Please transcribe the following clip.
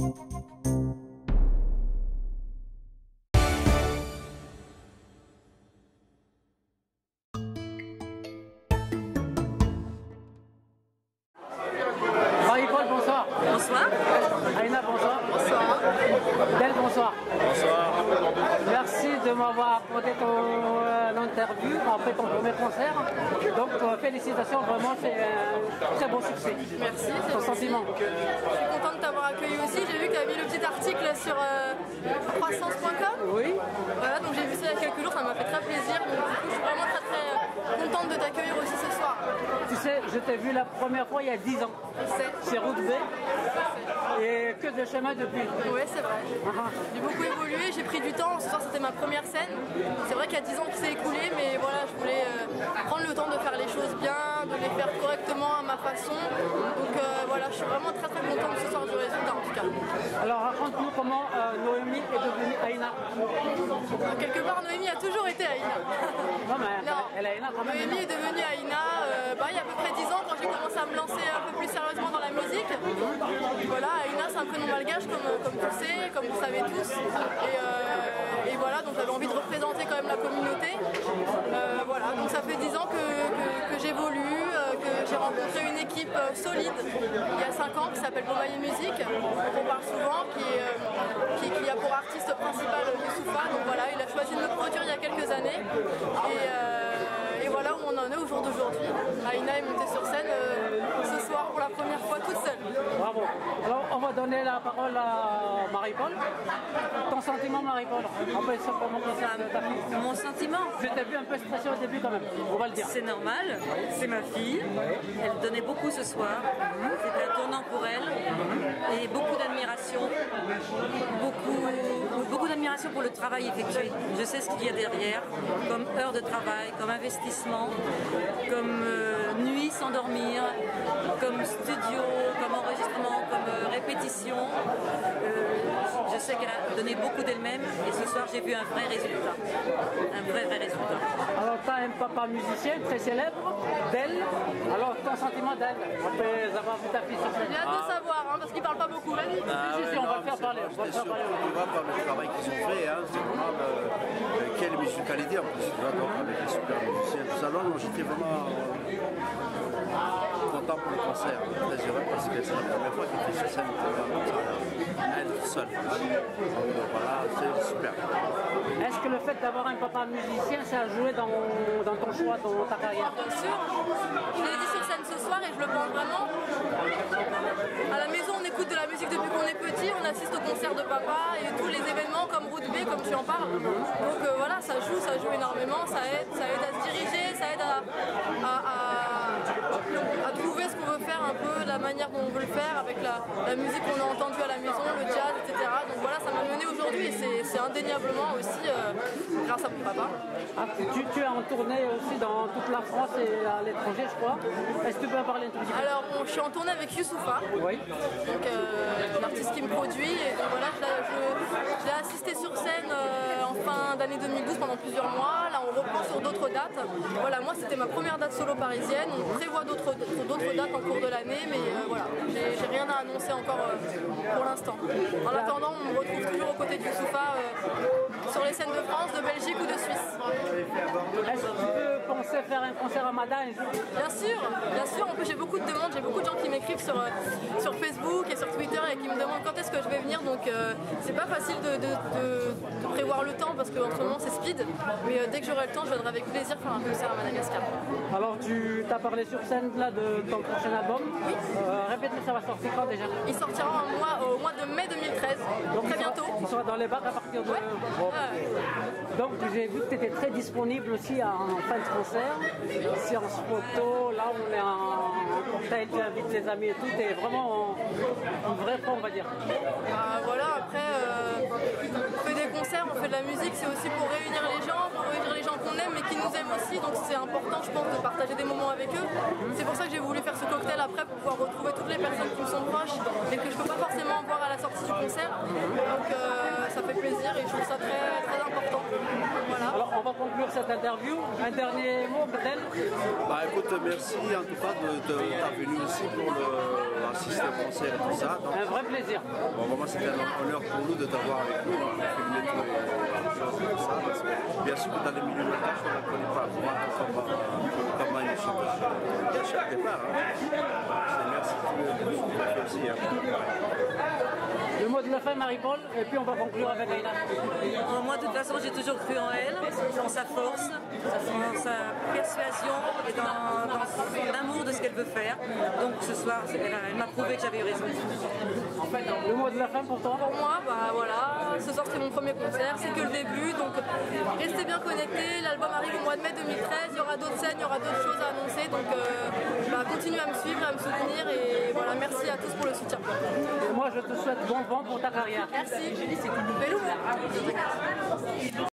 Marie-Paul, bonsoir. Bonsoir. Aïna, bonsoir. Bonsoir. Del, bonsoir. Bonsoir. Merci de m'avoir apporté ton interview après ton premier concert. Donc félicitations, vraiment c'est un très bon succès. Merci. Ton sentiment. Je suis contente de t'avoir accueilli aussi. J'ai vu que tu as mis le petit article sur croissance.com. Oui. Voilà, donc j'ai vu ça il y a quelques jours, ça m'a fait très plaisir. Donc, du coup, je suis vraiment très contente de t'accueillir aussi ce soir. Tu sais, je t'ai vu la première fois il y a 10 ans. C'est Route B. Et que de chemin depuis. Oui, c'est vrai. J'ai beaucoup évolué, j'ai pris du temps. Ce soir, c'était ma première scène. C'est vrai qu'il y a 10 ans qui s'est écoulé, mais voilà, je voulais prendre le temps de faire les choses bien, de les faire correctement à ma façon. Donc voilà, je suis vraiment très contente ce soir du résultat en tout cas. Alors raconte-nous comment Noémie est devenue Aïna. Quelque part, Noémie a toujours été Aïna. Non, mais elle est Aïna quand même. Noémie est devenue Aïna il y a à peu près 10 ans quand j'ai commencé à me lancer un peu plus sérieusement dans la musique. Voilà, Aïna c'est un prénom malgache comme tu le sais, comme vous savez tous. Et voilà, donc j'avais envie de représenter quand même la communauté. Voilà, donc ça fait 10 ans que j'évolue, que j'ai rencontré une équipe solide il y a 5 ans qui s'appelle Bomaye Music, dont on parle souvent, qui a pour artiste principal Youssoufa. Donc voilà, il a choisi de me produire il y a quelques années. Et voilà où on en est au jour d'aujourd'hui. Aïna est montée sur scène ce soir pour la première fois toute seule. Bravo. Alors on va donner la parole à Marie-Paul. Ton sentiment, Marie-Paul, après ce premier concert de ta fille. Mon sentiment, Je t'ai vu un peu stressé au début quand même, on va le dire. c'est normal, c'est ma fille, elle donnait beaucoup ce soir, c'était un tournant pour elle, et beaucoup d'admiration, beaucoup d'admiration pour le travail effectué. Je sais ce qu'il y a derrière, comme heures de travail, comme investissement, comme nuit sans dormir, comme studio, comme enregistrement, comme répétition. Je sais qu'elle a donné beaucoup d'elle-même et ce soir j'ai vu un vrai résultat. Un vrai résultat. Alors tu as un papa musicien très célèbre, Del. Alors ton sentiment d'elle, après avoir vu ta fille sur scène. J'ai hâte de savoir, parce qu'il parle pas beaucoup. Vas-y. Si, on va le faire parler. On va le faire parler. Tu vois, par le travail qu'ils ont fait, c'est vraiment quelle musicalité en plus, tu vois, donc avec les super musiciens, tout ça. Non, j'étais vraiment content pour le concert, très heureux parce que c'est la première fois qu'il fait sur scène, elle toute seule. Donc voilà, c'est super. Est-ce que le fait d'avoir un papa musicien, ça a joué dans ton choix, dans ta carrière? Bien sûr, je l'ai dit sur scène ce soir et je le pense vraiment. À la maison, on écoute de la musique depuis qu'on est petit, on assiste au concert de papa et tous les événements comme Route B, comme tu en parles. Donc voilà, ça joue énormément, ça aide à se diriger, ça aide à trouver ce qu'on veut faire un peu, la manière dont on veut le faire avec la musique qu'on a entendue à la maison, le jazz, etc. Donc voilà, ça m'a mené aujourd'hui et c'est indéniablement aussi grâce à mon papa. Ah, tu es en tournée aussi dans toute la France et à l'étranger, je crois. Est-ce que tu peux en parler un tout petit peu? Alors, je suis en tournée avec Youssoufa, Oui. donc un artiste qui me produit. Et donc voilà, je l'ai assisté sur scène en fin d'année 2012 pendant plusieurs mois. Là, on reprend sur d'autres dates. Voilà, moi, c'était ma première date solo parisienne. On prévoit d'autres dates en cours de l'année, mais voilà, j'ai rien à annoncer encore pour l'instant. En attendant, on me retrouve toujours aux côtés de Youssoufa sur les scènes de France, de Belgique ou de Suisse. Est-ce que tu peux penser faire un concert à Mada un jour? Bien sûr. En plus, j'ai beaucoup de demandes, j'ai beaucoup de gens qui m'écrivent sur Facebook et sur Twitter et qui me demandent quand est-ce que je vais venir. Donc, c'est pas facile de prévoir le temps parce qu'en ce moment c'est speed. Mais dès que j'aurai le temps, je viendrai avec plaisir faire un concert à Madagascar. Alors, tu t'as parlé sur scène là de ton prochain album. Oui. Répète, ça va sortir quand déjà? Il sortira au mois de mai 2013, donc très bientôt. Il sera dans les bacs à partir de... Bon. Donc j'ai vu que tu étais très disponible aussi en fin de concert. Séance photo, là on est en cocktail, tu invites les amis et tout, t'es vraiment en vrai forme, on va dire. Voilà, après on fait des concerts, on fait de la musique, c'est aussi pour réunir les gens qu'on aime et qui nous aiment aussi, donc c'est important je pense de partager des moments avec eux. C'est pour ça que j'ai voulu faire ce cocktail après pour pouvoir retrouver toutes les personnes qui me sont proches et que je peux pas forcément voir à la sortie du concert. Donc ça fait plaisir et je trouve ça très important. Voilà. Alors on va conclure cette interview. Un dernier mot peut-être? Bah écoute, merci en tout cas de ta venue ici pour assister au concert et tout ça. Donc, Un vrai plaisir. bon, vraiment c'était un honneur pour nous de t'avoir avec nous, on a filmé toutes les choses comme ça. Parce que bien sûr que dans les milieux locaux, on ne connaît pas comment une chanteuse. Il y a chaque départ. Merci pour ce que tu as fait aussi. Le mot de la fin, Marie-Paul, et puis on va conclure avec Aïna. Moi, de toute façon, j'ai toujours cru en elle, en sa force, en sa persuasion et dans son amour de ce qu'elle veut faire. Donc ce soir, elle m'a prouvé que j'avais eu raison. Le mot de la fin pour toi? Pour moi, bah voilà, ce soir c'est mon premier concert, c'est que le début, donc restez bien connectés. L'album arrive au mois de mai 2013, il y aura d'autres scènes, il y aura d'autres choses à annoncer, donc continuez à me suivre, à me soutenir et voilà, merci à tous pour le soutien. Et moi, je te souhaite bon vent pour ta carrière. Merci. Belou.